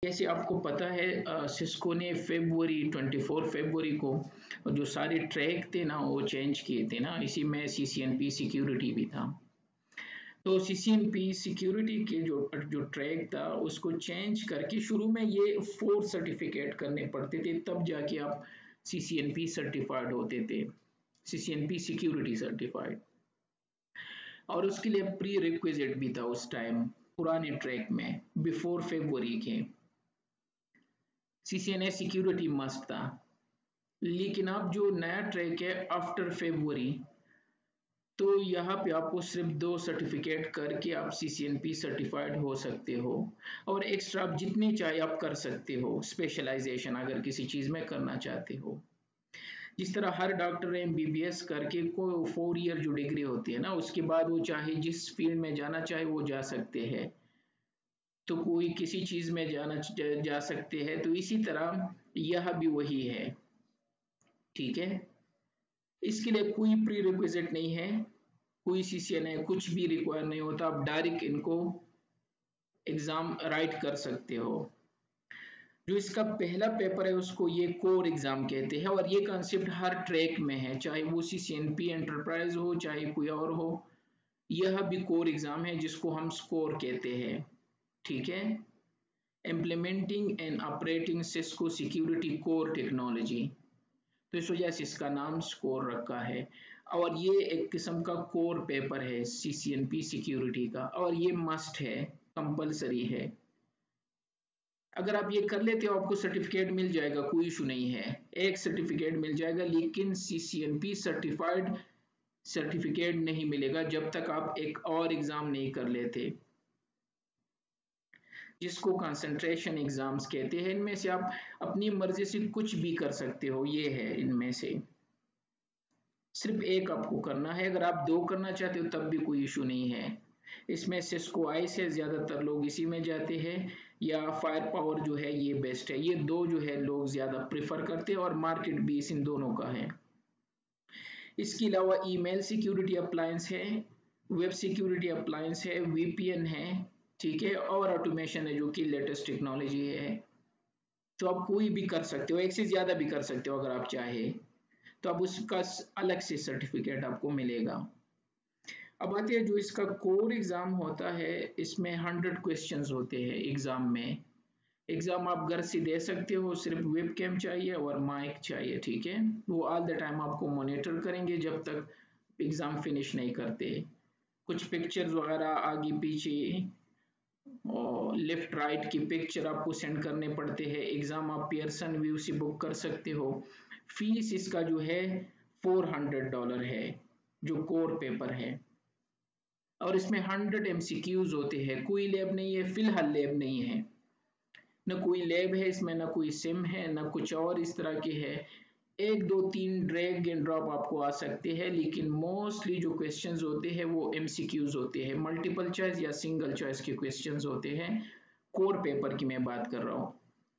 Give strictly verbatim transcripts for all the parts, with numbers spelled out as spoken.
जैसे आपको पता है सिस्को ने फरवरी चौबीस फरवरी को जो सारे ट्रैक थे ना वो चेंज किए थे ना, इसी में सीसीएनपी सिक्योरिटी भी था। तो सीसीएनपी सिक्योरिटी के जो जो ट्रैक था उसको चेंज करके शुरू में ये फोर सर्टिफिकेट करने पड़ते थे, तब जाके आप सीसीएनपी सर्टिफाइड होते थे, सीसीएनपी सिक्योरिटी सर्टिफाइड। और उसके लिए प्री रिक्विजिट भी था उस टाइम पुराने ट्रैक में, बिफोर फरवरी के सीसीएनए सिक्योरिटी मस्ट था। लेकिन अब जो नया ट्रैक है आफ्टर फरवरी, तो यहाँ पे आपको सिर्फ दो सर्टिफिकेट करके आप सीसीएनपी सर्टिफाइड हो सकते हो, और एक्स्ट्रा आप जितनी चाहे आप कर सकते हो, स्पेशलाइजेशन अगर किसी चीज में करना चाहते हो। जिस तरह हर डॉक्टर एमबीबीएस करके को फोर ईयर जो डिग्री होती है ना, उसके बाद वो चाहे जिस फील्ड में जाना चाहे वो जा सकते हैं, तो कोई किसी चीज में जाना जा सकते हैं, तो इसी तरह यह भी वही है। ठीक है, इसके लिए कोई प्री रिक्विजिट नहीं है, कोई सीसीएनए कुछ भी रिक्वायर नहीं होता, आप डायरेक्ट इनको एग्जाम राइट कर सकते हो। जो इसका पहला पेपर है उसको ये कोर एग्जाम कहते हैं, और ये कॉन्सेप्ट हर ट्रैक में है, चाहे वो सीसीएनपी एंटरप्राइज हो चाहे कोई और हो, यह भी कोर एग्जाम है जिसको हम स्कोर कहते हैं। ठीक है, implementing and operating Cisco security core technology, तो इस वजह से इसका नाम स्कोर रखा है। और ये एक किस्म का कोर पेपर है सीसीएनपी सिक्योरिटी का, और ये मस्ट है, कंपलसरी है। अगर आप ये कर लेते हो आपको सर्टिफिकेट मिल जाएगा, कोई इशू नहीं है, एक सर्टिफिकेट मिल जाएगा, लेकिन सीसीएनपी सर्टिफाइड सर्टिफिकेट नहीं मिलेगा जब तक आप एक और एग्जाम नहीं कर लेते, जिसको कंसंट्रेशन एग्जाम्स कहते हैं। इनमें से आप अपनी मर्जी से कुछ भी कर सकते हो, ये है इनमें से सिर्फ एक आपको करना है। अगर आप दो करना चाहते हो तब भी कोई इशू नहीं है। इसमें सिस्को आई से ज्यादातर लोग इसी में जाते हैं, या फायर पावर जो है ये बेस्ट है, ये दो जो है लोग ज्यादा प्रेफर करते हैं, और मार्केट भी इस इन दोनों का है। इसके अलावा ईमेल सिक्योरिटी अप्लायंस है, वेब सिक्योरिटी अप्लायंस है, वीपीएन है, ठीक है, और ऑटोमेशन है जो कि लेटेस्ट टेक्नोलॉजी है। तो आप कोई भी कर सकते हो, एक से ज्यादा भी कर सकते हो अगर आप चाहे, तो अब उसका अलग से सर्टिफिकेट आपको मिलेगा। अब आते हैं जो इसका कोर एग्जाम होता है, इसमें हंड्रेड क्वेश्चंस होते हैं एग्जाम में। एग्जाम आप घर से दे सकते हो, सिर्फ वेब कैम चाहिए और माइक चाहिए, ठीक है, वो ऑल द टाइम आपको मॉनिटर करेंगे जब तक एग्जाम फिनिश नहीं करते। कुछ पिक्चर्स वगैरह आगे पीछे और लेफ्ट राइट की पिक्चर आपको सेंड करने पड़ते हैं। एग्जाम आप पियर्सन व्यू से बुक कर सकते हो। फीस इसका जो है फोर हंड्रेड डॉलर है जो कोर पेपर है, और इसमें हंड्रेड एमसीक्यूज होते हैं। कोई लैब नहीं है, फिलहाल लैब नहीं है, न कोई लैब है इसमें, न कोई सिम है, न कुछ और इस तरह के है। एक दो तीन ड्रैग एंड ड्रॉप आपको आ सकते हैं, लेकिन मोस्टली जो क्वेश्चंस होते हैं वो एमसीक्यूज होते हैं, मल्टीपल चॉइस या सिंगल चॉइस के क्वेश्चंस होते हैं। कोर पेपर की मैं बात कर रहा हूँ।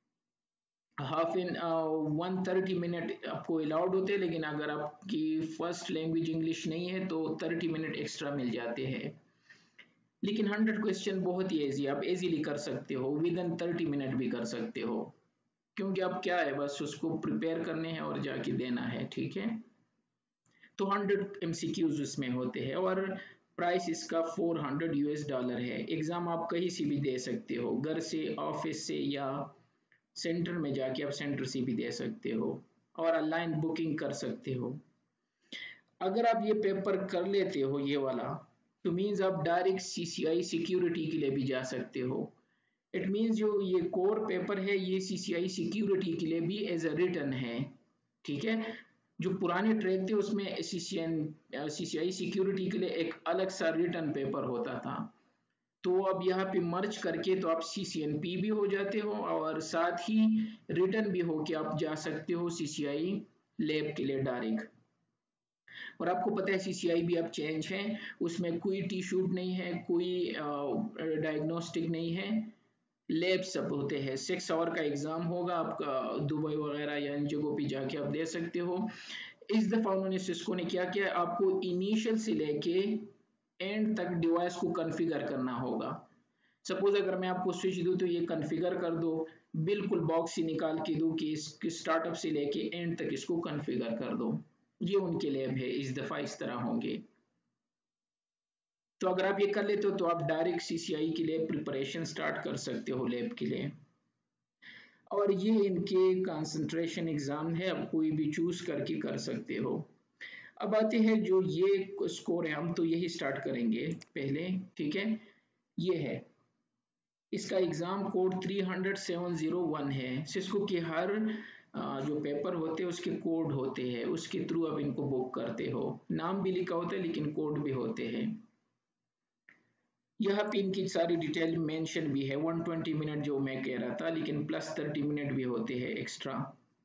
Half in one thirty minute आपको अलाउड होते हैं, लेकिन अगर आपकी फर्स्ट लैंग्वेज इंग्लिश नहीं है तो थर्टी मिनट एक्स्ट्रा मिल जाते हैं। लेकिन हंड्रेड क्वेश्चन बहुत ही इजी, आप इजीली कर सकते हो, विद इन थर्टी मिनट भी कर सकते हो, क्योंकि अब क्या है बस उसको प्रिपेयर करने हैं और जाके देना है, ठीक है। तो हंड्रेड एमसीक्यूज उसमें होते हैं, और प्राइस इसका फोर हंड्रेड यूएस डॉलर है। एग्जाम आप कहीं से भी दे सकते हो, घर से, ऑफिस से, या सेंटर में जाके आप सेंटर से भी दे सकते हो, और ऑनलाइन बुकिंग कर सकते हो। अगर आप ये पेपर कर लेते हो ये वाला, तो मीन्स आप डायरेक्ट सीसीआई सिक्योरिटी के लिए भी जा सकते हो। इट मीन्स जो ये कोर पेपर है ये सीसीआई सिक्योरिटी के लिए भी एज अ रिटर्न है, ठीक है। जो पुराने ट्रैक थे उसमें सीसीएन सीसीआई सिक्योरिटी के लिए एक अलग सा रिटर्न पेपर होता था, तो अब यहाँ पे मर्ज करके तो आप सीसीएनपी भी हो जाते हो, और साथ ही रिटर्न भी हो के आप जा सकते हो सीसीआई लैब के लिए डायरेक्ट। और आपको पता है सीसीआई भी अब चेंज है, उसमें कोई टी शूट नहीं है, कोई डायग्नोस्टिक नहीं है, लैब सब होते हैं। सिक्स आवर का एग्जाम होगा आपका, दुबई वगैरह या इन जगहों पे जाके आप दे सकते हो। इस दफा उन्होंने सिस्को ने क्या किया, आपको इनिशियल से लेके एंड तक डिवाइस को कॉन्फ़िगर करना होगा। सपोज अगर मैं आपको स्विच दूं तो ये कॉन्फ़िगर कर दो, बिल्कुल बॉक्स ही निकाल के दूं कि इसके स्टार्टअप से लेके एंड तक इसको कॉन्फ़िगर कर दो। ये उनके लैब है, इस दफा इस तरह होंगे। तो अगर आप ये कर लेते हो तो आप डायरेक्ट सीसीआई के लिए प्रिपरेशन स्टार्ट कर सकते हो लैब के लिए। और ये इनके कंसंट्रेशन एग्जाम है, आप कोई भी चूज करके कर सकते हो। अब आते हैं जो ये स्कोर है, हम तो यही स्टार्ट करेंगे पहले, ठीक है। ये है इसका exam code three hundred seven zero one है। सिस्को के हर जो पेपर होते हैं उसके कोड होते हैं, उसके थ्रू आप इनको बुक करते हो। नाम भी लिखा होता है लेकिन कोड भी होते हैं। यहाँ पे इनकी सारी डिटेल मेंशन भी है। वन ट्वेंटी मिनट जो मैं कह रहा था, लेकिन प्लस थर्टी मिनट भी होते हैं एक्स्ट्रा।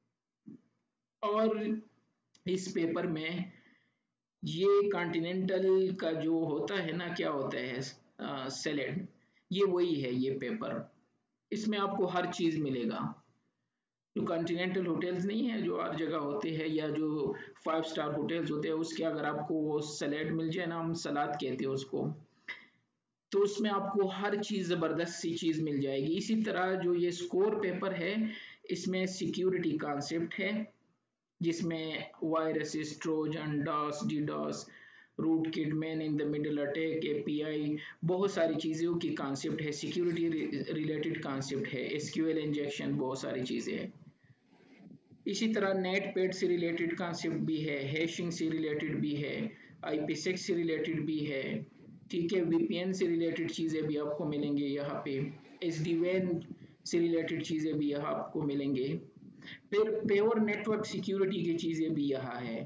और इस पेपर में ये कॉन्टिनेंटल का जो होता है ना, क्या होता है सैलेड, ये वही है ये पेपर। इसमें आपको हर चीज मिलेगा। जो कॉन्टिनेंटल होटल्स नहीं है जो हर जगह होते हैं, या जो फाइव स्टार होटल्स होते हैं, उसके अगर आपको वो सैलेड मिल जाए ना, हम सलाद कहते हैं उसको, तो उसमें आपको हर चीज जबरदस्त सी चीज मिल जाएगी। इसी तरह जो ये स्कोर पेपर है, इसमें सिक्योरिटी कॉन्सेप्ट है, जिसमें viruses, trojan, DoS, DDoS, root kit, man in the middle attack, API, बहुत सारी चीज़ों की कॉन्सेप्ट है। सिक्योरिटी रिलेटेड कॉन्सेप्ट है, एसक्यूएल इंजेक्शन, बहुत सारी चीज़ें हैं। इसी तरह नेट पैड से रिलेटेड कॉन्सेप्ट भी है, हैशिंग से रिलेटेड भी है, आईपी सिक्स से रिलेटेड भी है, ठीक है। वीपीएन से रिलेटेड चीज़ें भी आपको मिलेंगे यहाँ पे, एस डी वैन से रिलेटेड चीज़ें भी यहाँ आपको मिलेंगे। फिर प्योर नेटवर्क सिक्योरिटी की चीज़ें भी यहाँ है,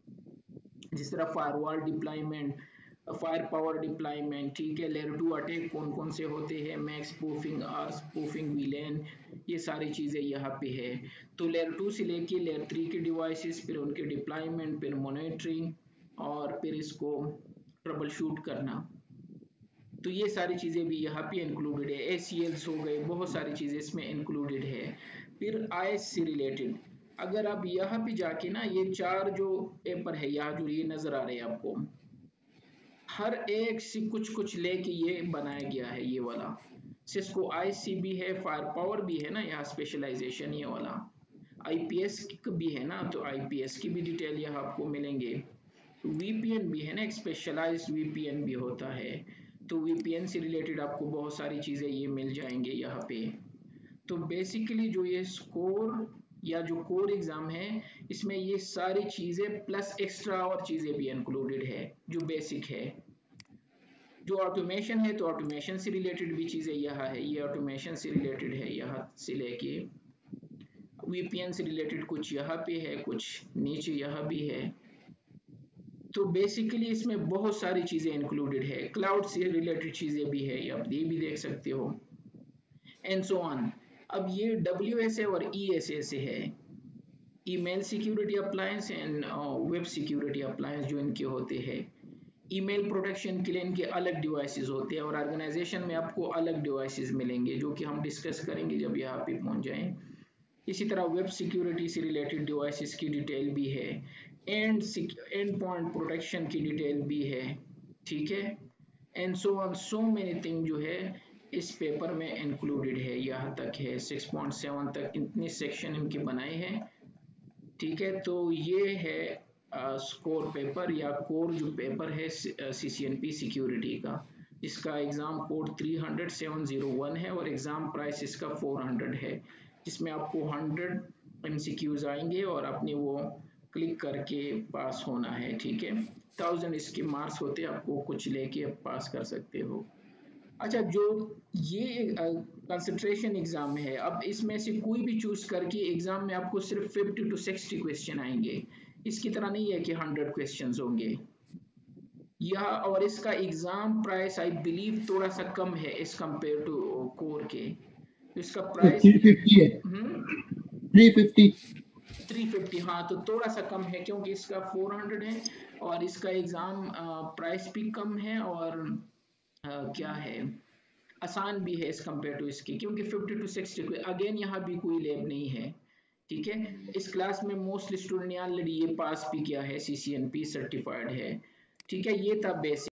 जिस तरह firewall deployment, fire power deployment, ठीक है। लेयर टू अटैक कौन कौन से होते हैं, MACs spoofing, R spoofing, VLAN, ये सारी चीज़ें यहाँ पे है। तो लेयर टू से लेके लेयर थ्री के डिवाइसेस, फिर उनके डिप्लॉयमेंट, फिर मॉनिटरिंग, और फिर इसको ट्रबल शूट करना, तो ये सारी चीज़ें भी यहाँ पे इंक्लूडेड है। एसीएल्स हो गए, बहुत सारी चीज़ें इसमें इंक्लूडेड है। फिर आईएस से रिलेटेड अगर आप यहाँ पे जाके ना, ये चार जो पेपर है यहाँ जो ये नजर आ रहे हैं आपको, हर एक से कुछ कुछ लेके ये बनाया गया है। ये वाला सिस्को आईसी भी है, फायर पावर भी है ना यहाँ स्पेशलाइजेशन, ये वाला आईपीएस भी है ना, तो आईपीएस की भी डिटेल यहाँ आपको मिलेंगे। वीपीएन भी है ना, एक स्पेशलाइज्ड वीपीएन भी होता है, तो वीपीएन से रिलेटेड आपको बहुत सारी चीज़ें ये मिल जाएंगे यहाँ पे। तो बेसिकली जो ये स्कोर या जो कोर एग्जाम है, इसमें ये सारी चीज़ें प्लस एक्स्ट्रा और चीज़ें भी इंक्लूडेड है जो बेसिक है। जो ऑटोमेशन है, तो ऑटोमेशन से रिलेटेड भी चीज़ें यहाँ है, ये ऑटोमेशन से रिलेटेड है यहाँ से लेके। वीपीएन से रिलेटेड कुछ यहाँ पे है, कुछ नीचे यहाँ भी है। तो बेसिकली इसमें बहुत सारी चीज़ें इंक्लूडेड है। क्लाउड से रिलेटेड चीज़ें भी है, आप ये भी देख सकते हो, एंड सो ऑन। अब ये डब्ल्यू एस ए और ई एस ए से है, email security appliance and web security appliance जो इनके होते हैं। ईमेल प्रोटेक्शन के लिए इनके अलग डिवाइसेस होते हैं, और ऑर्गेनाइजेशन में आपको अलग डिवाइसेस मिलेंगे जो कि हम डिस्कस करेंगे जब यहाँ पे पहुंच जाएं। इसी तरह वेब सिक्योरिटी से रिलेटेड डिवाइसेस की डिटेल भी है, एंड एंड पॉइंट प्रोटेक्शन की डिटेल भी है, ठीक है। And so on, so many thing जो है इस पेपर में इंक्लूडेड है। यहाँ तक है सिक्स पॉइंट सेवन तक इतने सेक्शन इनके बनाए हैं, ठीक है। तो ये है स्कोर पेपर या कोर जो पेपर है सीसीएनपी सिक्योरिटी का, जिसका exam code three hundred seven zero one है, और एग्जाम प्राइस इसका फोर हंड्रेड है, जिसमें आपको हंड्रेड एमसीक्यूज आएंगे और अपने वो क्लिक करके पास होना है, ठीक है। थाउजेंड इसके मार्क्स होते हैं, आपको कुछ लेके पास कर सकते हो। अच्छा, जो ये कंसंट्रेशन एग्जाम है, अब इसमें से कोई भी चूज करके एग्जाम में आपको सिर्फ फिफ्टी टू सिक्सटी क्वेश्चन आएंगे, इसकी तरह नहीं है कि हंड्रेड क्वेश्चंस होंगे यह। और इसका एग्जाम प्राइस आई बिलीव थोड़ा सा कम है इस कंपेयर टू कोर के, तो इसका प्राइस थ्री फिफ्टी है, थ्री फिफ्टी थ्री फिफ्टी, हाँ, तो थोड़ा सा कम है क्योंकि इसका फोर हंड्रेड है, और इसका एग्जाम प्राइस भी कम है, और आ, क्या है, आसान भी है इस कंपेयर टू इसकी, क्योंकि फिफ्टी टू सिक्सटी अगेन यहाँ भी कोई लैब नहीं है, ठीक है। इस क्लास में मोस्टली स्टूडेंट ऑलरेडी ये पास भी किया है, सीसीएनपी सर्टिफाइड है, ठीक है। ये था बेसिक।